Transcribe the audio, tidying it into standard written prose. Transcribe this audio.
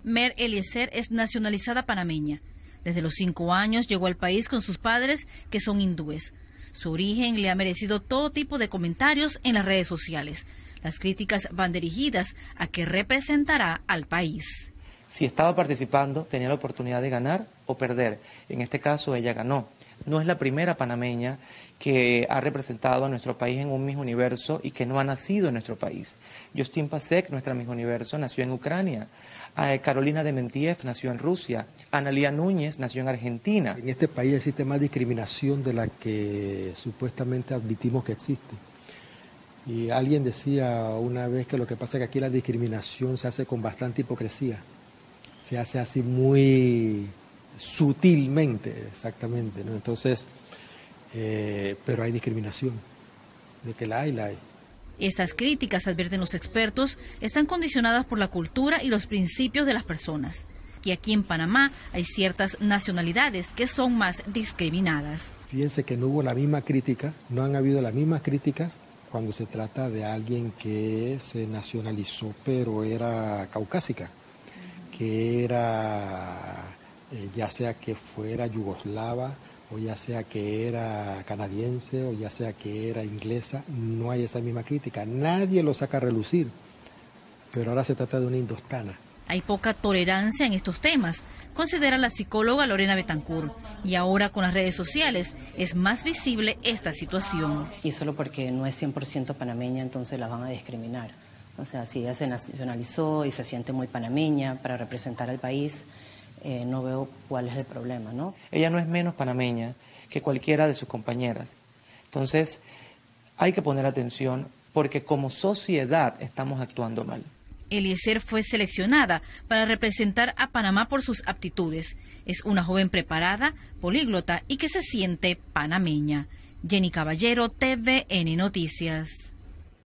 Mer Eliezer es nacionalizada panameña. Desde los 5 años llegó al país con sus padres, que son hindúes. Su origen le ha merecido todo tipo de comentarios en las redes sociales. Las críticas van dirigidas a que representará al país. Si estaba participando, tenía la oportunidad de ganar o perder. En este caso, ella ganó. No es la primera panameña que ha representado a nuestro país en un Miss Universo y que no ha nacido en nuestro país. Justin Pasek, nuestra Miss Universo, nació en Ucrania. Carolina Dementiev nació en Rusia. Analía Núñez nació en Argentina. En este país existe más discriminación de la que supuestamente admitimos que existe. Y alguien decía una vez que lo que pasa es que aquí la discriminación se hace con bastante hipocresía. Se hace así muy sutilmente, exactamente, ¿no? Entonces, pero hay discriminación, de que la hay. Estas críticas, advierten los expertos, están condicionadas por la cultura y los principios de las personas. Y aquí en Panamá hay ciertas nacionalidades que son más discriminadas. Fíjense que no hubo la misma crítica, no han habido las mismas críticas cuando se trata de alguien que se nacionalizó pero era caucásica, que era, ya sea que fuera yugoslava, o ya sea que era canadiense, o ya sea que era inglesa, no hay esa misma crítica. Nadie lo saca a relucir, pero ahora se trata de una indostana. Hay poca tolerancia en estos temas, considera la psicóloga Lorena Betancourt, y ahora con las redes sociales es más visible esta situación. Y solo porque no es 100% panameña, entonces la van a discriminar. O sea, si ella se nacionalizó y se siente muy panameña para representar al país, no veo cuál es el problema, ¿no? Ella no es menos panameña que cualquiera de sus compañeras. Entonces, hay que poner atención porque como sociedad estamos actuando mal. Eliezer fue seleccionada para representar a Panamá por sus aptitudes. Es una joven preparada, políglota y que se siente panameña. Jenny Caballero, TVN Noticias.